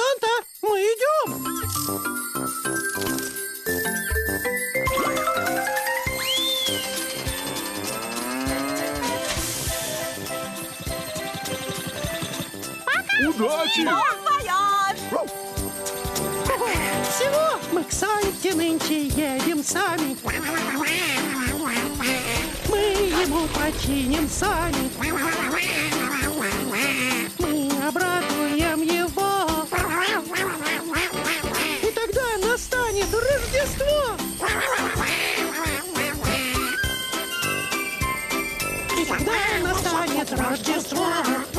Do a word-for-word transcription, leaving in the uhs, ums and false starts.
Санта, мы идем. Удачи! Всего мы к Санте нынче едем сами. Мы ему починим сами. Мы обрадуем его. И тогда настанет Рождество. И тогда настанет Рождество.